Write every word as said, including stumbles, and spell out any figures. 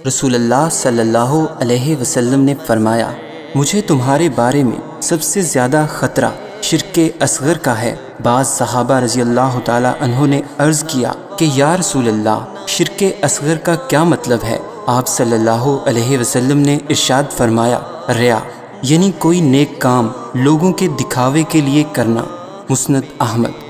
रसूलुल्लाह सल्लल्लाहु अलैहि वसल्लम ने फरमाया, मुझे तुम्हारे बारे में सबसे ज़्यादा ख़तरा शिर्के असग़र का है। बाज़ सहाबा रज़ी अल्लाह ताला अन्हों ने अर्ज़ किया कि या रसूलल्लाह, शिर्के असग़र का क्या मतलब है? आप सल्लल्लाहु अलैहि वसल्लम ने इरशाद फरमाया, रिया यानी कोई नेक काम लोगों के दिखावे के लिए करना। मुस्नद अहमद।